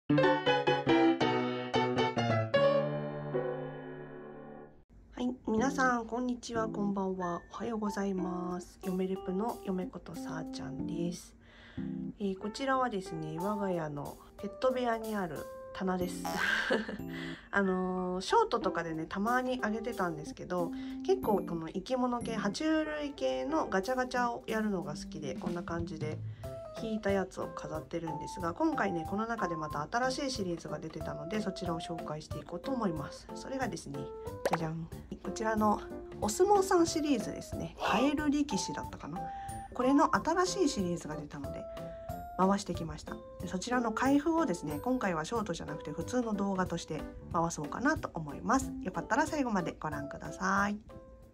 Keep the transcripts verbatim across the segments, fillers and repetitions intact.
はい、皆さんこんにちは、こんばんは、おはようございます。嫁レプの嫁ことさーちゃんです。えー、こちらはですね、我が家のペット部屋にある棚です。あのー、ショートとかでねたまにあげてたんですけど、結構この生き物系、爬虫類系のガチャガチャをやるのが好きで、こんな感じで引いたやつを飾ってるんですが、今回ねこの中でまた新しいシリーズが出てたので、そちらを紹介していこうと思います。それがですね、じゃじゃん、こちらのお相撲さんシリーズですね。カエル力士だったかな、これの新しいシリーズが出たので回してきました。でそちらの開封をですね、今回はショートじゃなくて普通の動画として回そうかなと思います。よかったら最後までご覧ください。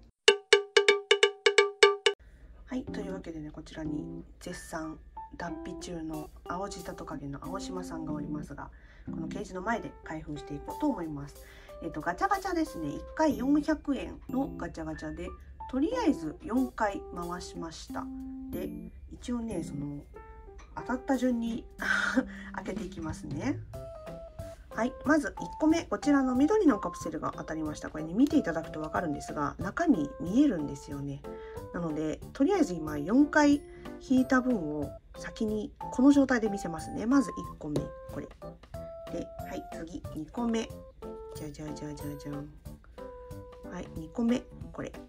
はい、というわけでね、こちらに絶賛脱皮中の青舌トカゲの青島さんがおりますが、このケージの前で開封していこうと思います。えっとガチャガチャですね、いっかいよんひゃくえんのガチャガチャで、とりあえずよんかい回しました。で一応ね、その当たった順に開けていきますね。はい、まずいっこめ、こちらの緑のカプセルが当たりました。これね見ていただくと分かるんですが、中身見えるんですよね。なのでとりあえず今よんかい引いた分を先にこの状態で見せますね。まずいっこめこれで、はい、次にこめ、じゃじゃじゃじゃじゃん、はい、にこめこれ、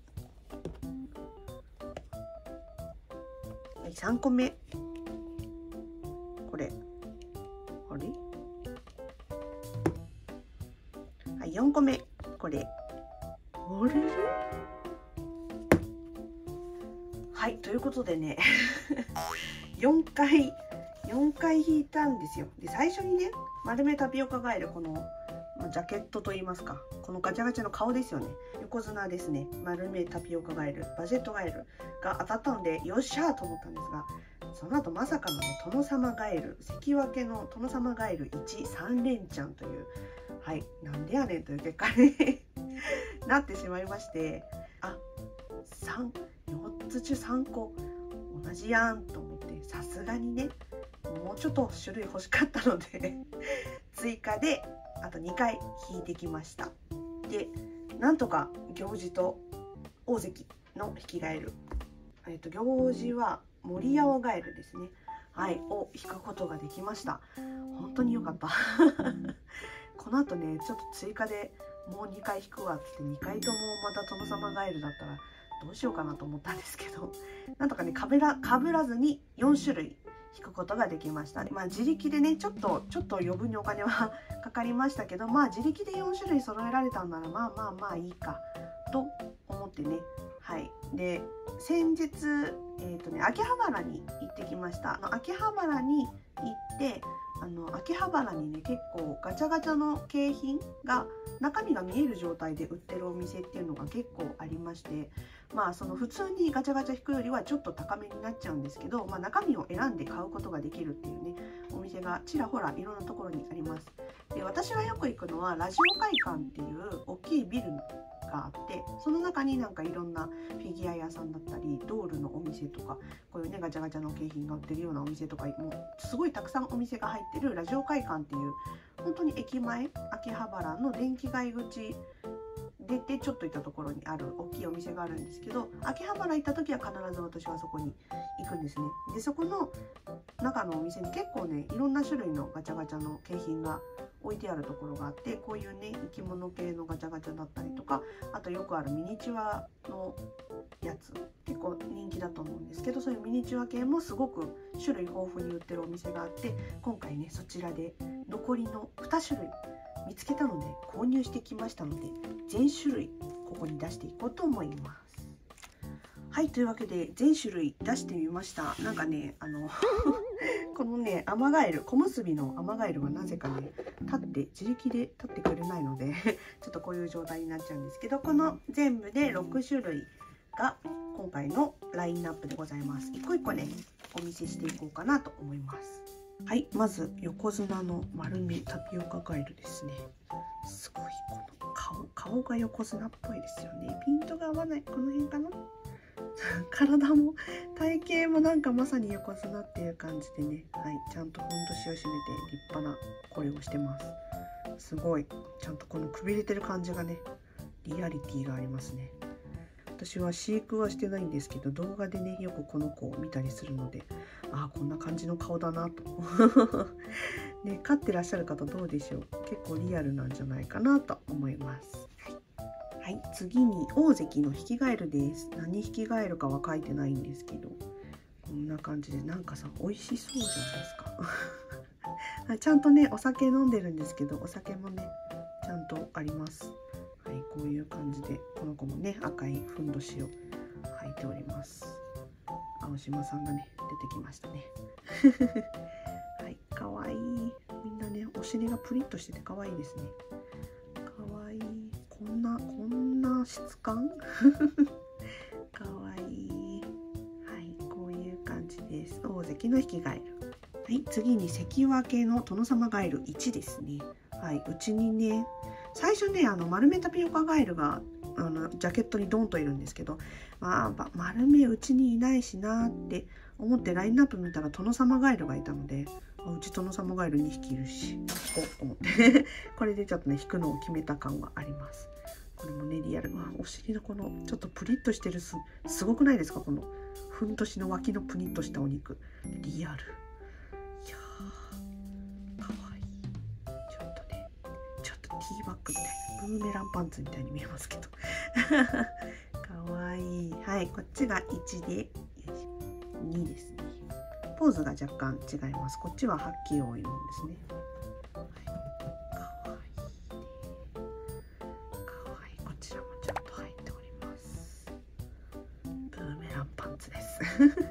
はい、さんこめこれ、あれ、はい、よんこめこれ、あれ、はい、ということでねよんかいよんかい引いたんですよ。で最初にね、丸めタピオカガエル、このジャケットといいますか、このガチャガチャの顔ですよね、横綱ですね、丸めタピオカガエル、バジェットガエルが当たったのでよっしゃーと思ったんですが、その後まさかのね、殿様ガエル、関脇の殿様ガエルいち、さん連チャンという、はい、なんでやねんという結果になってしまいまして、あ、さん、よっつ中さんこ同じやんと思って、さすがにねもうちょっと種類欲しかったので追加であとにかい引いてきました。でなんとか行司と大関の引きガエル、えっと行司は森青ガエルですね、はい、を引くことができました。本当に良かったこの後ねちょっと追加でもうにかい引くわってにかいともまた殿様ガエルだったらどうしようかなと思ったんですけど、なんとかねかぶら、かぶらずによんしゅるい引くことができました。まあ自力でねちょっとちょっと余分にお金はかかりましたけど、まあ自力でよんしゅるい揃えられたんならまあまあまあいいかと思ってね、はい。で先日えーとね秋葉原に行ってきました。秋葉原に行ってあの秋葉原にね結構ガチャガチャの景品が中身が見える状態で売ってるお店っていうのが結構ありまして、まあその普通にガチャガチャ引くよりはちょっと高めになっちゃうんですけど、まあ、中身を選んで買うことができるっていうねお店がちらほらいろんなところにあります。で私がよく行くのはラジオ会館っていう大きいビルがあって、その中になんかいろんなフィギュア屋さんだったりドールのお店とか、こういうねガチャガチャの景品が売ってるようなお店とか、もうすごいたくさんお店が入ってるラジオ会館っていう本当に駅前、秋葉原の電気街口出てちょっと行ったところにある大きいお店があるんですけど、秋葉原行った時は必ず私はそこに行くんですね。でそこの中のお店に結構ねいろんな種類のガチャガチャの景品が置いてあるところがあって、こういうね生き物系のガチャガチャだったりとか、あとよくあるミニチュアのやつ結構人気だと思うんですけど、そういうミニチュア系もすごく種類豊富に売ってるお店があって、今回ねそちらで残りのにしゅるい見つけたので購入してきましたので、全種類ここに出していこうと思います。はい、というわけで全種類出してみました。なんかねあのこのねアマガエル、小結びのアマガエルはなぜかね立って自力で立ってくれないのでちょっとこういう状態になっちゃうんですけど、この全部でろくしゅるいが今回のラインナップでございます。一個一個ねお見せしていこうかなと思います。はい、まず横綱の丸めタピオカガエルですね。すごいこの顔顔が横綱っぽいですよね。ピントが合わない、この辺かな。 体も体型もなんかまさに横綱っていう感じでね、はい、ちゃんとふんどしを締めて立派なこれをしてます。すごいちゃんとこのくびれてる感じがね、リアリティがありますね。私は飼育はしてないんですけど、動画でねよくこの子を見たりするので、ああこんな感じの顔だなとね、飼ってらっしゃる方どうでしょう。結構リアルなんじゃないかなと思います。はい、はい、次に大関のヒキガエルです。何ヒキガエルかは書いてないんですけど、こんな感じでなんかさ美味しそうじゃないですかちゃんとねお酒飲んでるんですけど、お酒もねちゃんとあります。はい、こういう感じでこの子もね赤いふんどしを履いております。青島さんがね出てきましたねはい、かわいい。みんなねお尻がプリッとしててかわいいですね。かわいい。こんなこんな質感かわいい。はい、こういう感じです。大関のヒキガエル。はい、次に関脇の殿様ガエルいちですね。はい、うちにね最初ねあの丸めタピオカガエルがあのジャケットにドンといるんですけど、まあ丸めうちにいないしなって思ってラインナップ見たら殿様ガエルがいたので、うち殿様ガエルにひきいるし引こうと思ってこれでちょっとね引くのを決めた感はあります。これもねリアル。あ、お尻のこのちょっとプリッとしてる す, すごくないですか。このふんどしの脇のプニッとしたお肉、リアル。いやーかわいい。ちょっとねちょっとティーバッグみたいな、ブーメランパンツみたいに見えますけどかわいい。はい、こっちがいちでにですね。ポーズが若干違います。こっちははっきり多いんですね。はい、かわいいね。かわいい。こちらもちゃんと入っております。ブーメランパンツです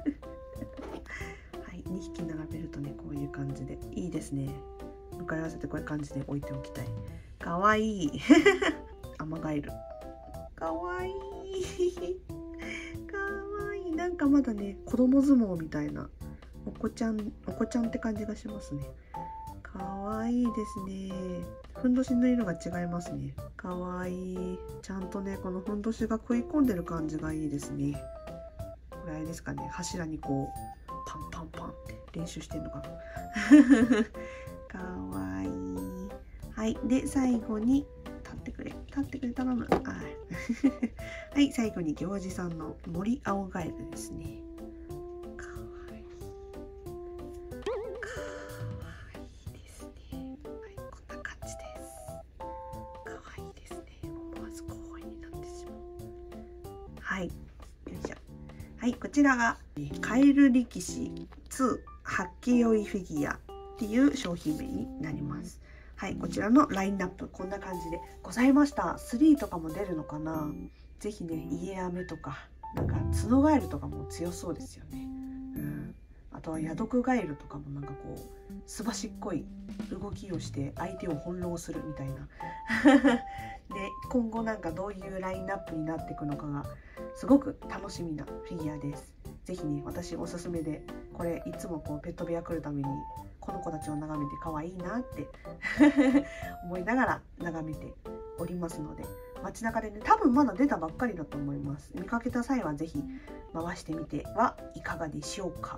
はい、にひき並べるとねこういう感じでいいですね。向かい合わせてこういう感じで置いておきたい。かわいいアマガエルかわいいかわいい。なんかまだね子供相撲みたいなお子ちゃんお子ちゃんって感じがしますね。かわいいですね。ふんどしの色が違いますね。かわいい。ちゃんとねこのふんどしが食い込んでる感じがいいですね。これあれですかね、柱にこうパンパンパンって練習してんのかなかわいい。はい、で最後に立ってくれ立ってくれ頼むはい、最後に行司さんの森青ガエルですね。かわいいかわいいですね。はい、こんな感じです。かわいいですね。思わず候補になってしまう。はい、よいしょ。はい、こちらがカエル力士に八景酔いフィギュアっていう商品名になります。はい、こちらのラインナップこんな感じでございました。スリーとかも出るのかな。ぜひねイエアメとかなんか角ガエルとかも強そうですよね。うん、あとはヤドクガエルとかもなんかこうすばしっこい動きをして相手を翻弄するみたいなで今後なんかどういうラインナップになっていくのかがすごく楽しみなフィギュアです。ぜひね私おすすめで、これいつもこうペット部屋来るためにこの子たちを眺めて可愛いなって思いながら眺めておりますので、街中でね多分まだ出たばっかりだと思います。見かけた際はぜひ回してみてはいかがでしょうか。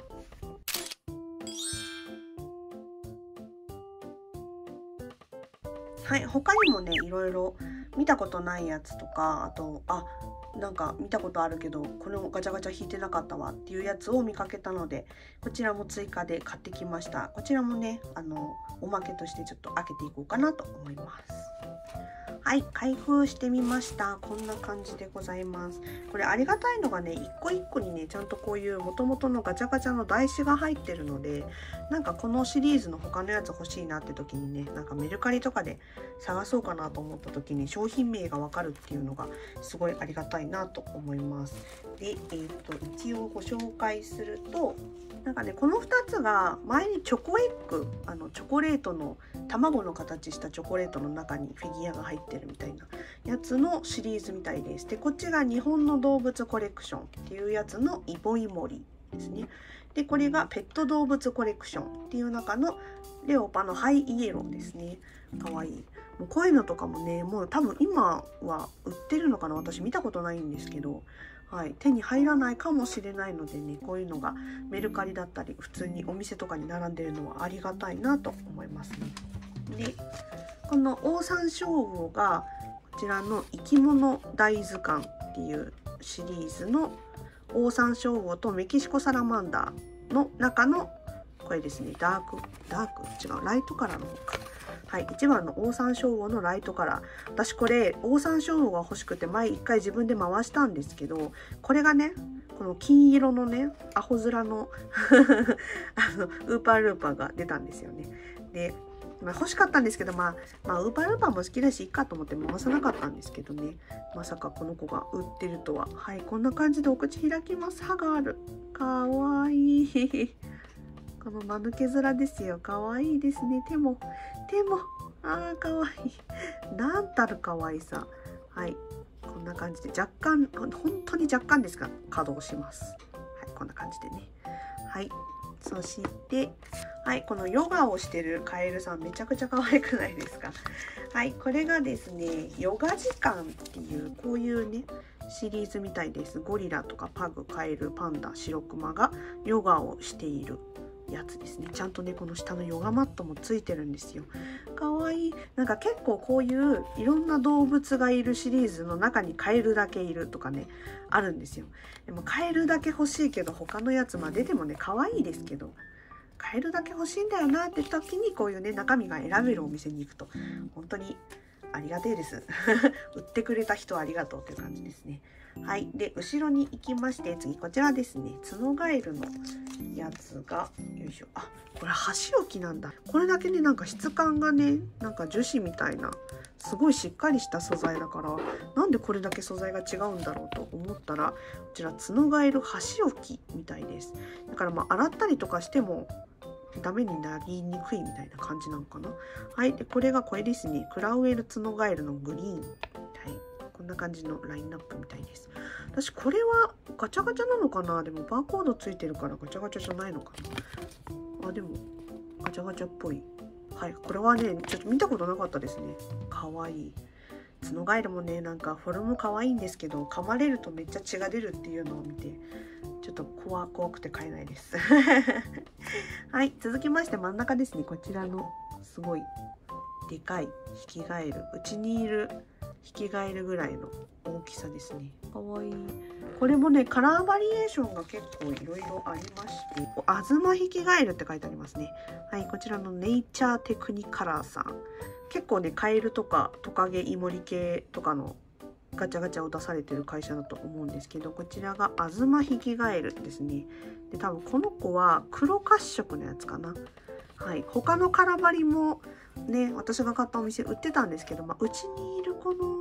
はい、他にもねいろいろ見たことないやつとか、あとあなんか見たことあるけどこのガチャガチャ引いてなかったわっていうやつを見かけたので、こちらも追加で買ってきました。こちらもねあのおまけとしてちょっと開けていこうかなと思います。はい、開封してみました。こんな感じでございます。これありがたいのがね一個一個にねちゃんとこういう元々のガチャガチャの台紙が入ってるので、なんかこのシリーズの他のやつ欲しいなって時にね、なんかメルカリとかで探そうかなと思った時に商品名がわかるっていうのがすごいありがたいなと思います。で、えー、と一応ご紹介すると、なんかねこのふたつが前にチョコエッグ、あのチョコレートの卵の形したチョコレートの中にフィギュアが入ってるみたいなやつのシリーズみたいです。でこっちが日本の動物コレクションっていうやつのイボイモリですね。でこれがペット動物コレクションっていう中のレオパのハイイエローですね。かわいい。もうこういうのとかもねもう多分今は売ってるのかな、私見たことないんですけど、 はい、手に入らないかもしれないのでね、こういうのがメルカリだったり普通にお店とかに並んでるのはありがたいなと思いますね。でこのオオサンショウウオがこちらの生き物大図鑑っていうシリーズのオオサンショウウオとメキシコサラマンダーの中のこれですね、ダークダーク違うライトカラーの方か。はい、いちばんのオオサンショウウオのライトカラー。私これオオサンショウウオが欲しくて前一回自分で回したんですけど、これがねこの金色のねアホ面のあのウーパールーパーが出たんですよね。で、まあ、欲しかったんですけど、まあ、まあウーパールーパーも好きだしいいかと思って回さなかったんですけどね、まさかこの子が売ってるとは。はい、こんな感じでお口開きます。歯がある。かわいい。この間抜け面ですよ。かわいいですね。手も手もあーかわいい。なんたるかわいさ。はい、こんな感じで若干本当に若干ですが稼働します。はい、こんな感じでね。はい、そしてはい、このヨガをしてるカエルさんめちゃくちゃ可愛くないですか。はい、これがですねヨガ時間っていうこういうねシリーズみたいです。ゴリラとかパグ、カエル、パンダ、シロクマがヨガをしているやつですね。ちゃんとねこの下のヨガマットもついてるんですよ。かわいい。なんか結構こういういろんな動物がいるシリーズの中にカエルだけいるとかねあるんですよ。でもカエルだけ欲しいけど他のやつまあ出てもね可愛いですけど、カエルだけ欲しいんだよなって時にこういうね中身が選べるお店に行くと本当にありがてえです売ってくれた人ありがとうという感じですね。はい、で後ろに行きまして次こちらですね、ツノガエルのやつがよいしょ。あ、これ箸置きなんだ。これだけねなんか質感がねなんか樹脂みたいなすごいしっかりした素材だから、なんでこれだけ素材が違うんだろうと思ったらこちらツノガエル箸置きみたいです。だからまあ洗ったりとかしてもダメになりにくいみたいな感じなのかな。はい、でこれがこれですね、クラウエルツノガエルのグリーン。はい、こんな感じのラインナップみたいです。私これはガチャガチャなのかな。でもバーコードついてるからガチャガチャじゃないのかな。あ、でもガチャガチャっぽい。はい、これはねちょっと見たことなかったですね。かわいい。ツノガエルもねなんかフォルムかわいいんですけど、噛まれるとめっちゃ血が出るっていうのを見てちょっと怖怖くて買えないですはい、続きまして真ん中ですね。こちらのすごいでかいヒキガエル、うちにいるヒキガエルぐらいの大きさですね。かわいい。これもねカラーバリエーションが結構いろいろありまして、アズマヒキガエルって書いてありますね。はい、こちらのネイチャーテクニカラーさん、結構ねカエルとかトカゲ、イモリ系とかのガチャガチャを出されてる会社だと思うんですけど、こちらがアズマヒキガエルですね。で多分この子は黒褐色のやつかな。はい、他のカラバリもね私が買ったお店売ってたんですけど、まあ、うちにいるこの、うん、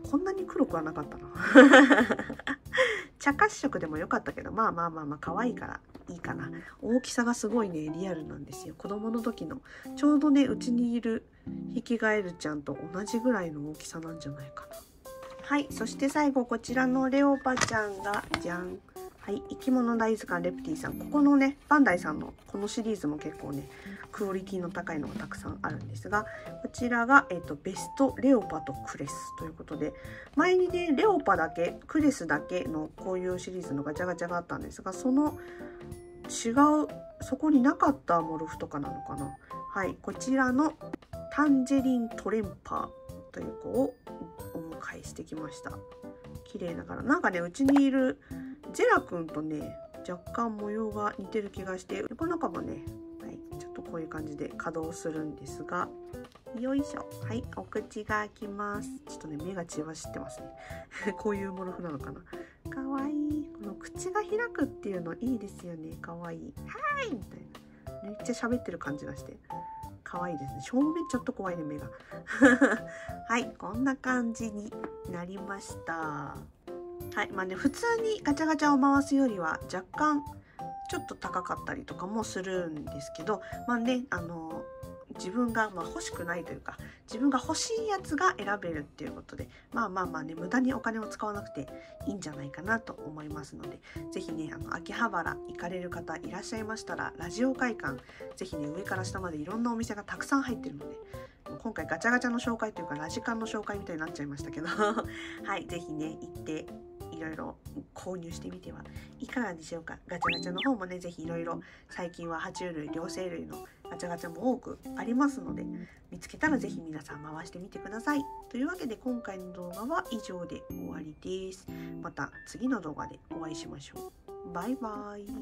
こんなに黒くはなかったな茶褐色でもよかったけど、まあまあまあまあ可愛いからいいかな。大きさがすごいねリアルなんですよ。子供の時のちょうどねうちにいるヒキガエルちゃんと同じぐらいの大きさなんじゃないかな。はい、そして最後こちらのレオパちゃんがじゃん。はい、生き物大図鑑レプティさん。ここのねバンダイさんのこのシリーズも結構ねクオリティの高いのがたくさんあるんですが、こちらが、えー、とベストレオパとクレスということで、前にねレオパだけクレスだけのこういうシリーズのガチャガチャがあったんですが、その違うそこになかったモルフとかなのかな。はい、こちらのタンジェリントレンパーという子をお迎えしてきました。綺麗だからなんかねうちにいるジェラくんとね若干模様が似てる気がして、この子もね、はい、ちょっとこういう感じで稼働するんですが、よいしょ。はい、お口が開きます。ちょっとね目が血走ってますねこういうモルフなのかな。かわいい。この口が開くっていうのいいですよね。かわいい。はーいみたいな、めっちゃ喋ってる感じがして可愛いですね。正面ちょっと怖いね目がはい、こんな感じになりました。はい、まあね普通にガチャガチャを回すよりは若干ちょっと高かったりとかもするんですけど、まあねあの自分がまあ欲しくないというか自分が欲しいやつが選べるっていうことで、まあまあまあね無駄にお金を使わなくていいんじゃないかなと思いますので、ぜひねあの秋葉原行かれる方いらっしゃいましたらラジオ会館ぜひね上から下までいろんなお店がたくさん入ってるので、今回ガチャガチャの紹介というかラジカンの紹介みたいになっちゃいましたけどはい、ぜひね行っていろいろ購入してみてはいかがでしょうか。ガチャガチャの方もね、ぜひいろいろ最近は爬虫類、両生類のガチャガチャも多くありますので、見つけたらぜひ皆さん回してみてください。というわけで今回の動画は以上で終わりです。また次の動画でお会いしましょう。バイバイ。